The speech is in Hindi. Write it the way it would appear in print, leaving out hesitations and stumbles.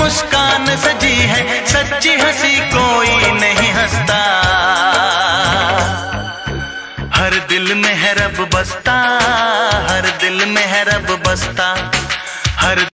मुस्कान सजी है, सच्ची हंसी कोई नहीं हंसता। हर दिल में है रब बसता, हर दिल में है रब बसता, हर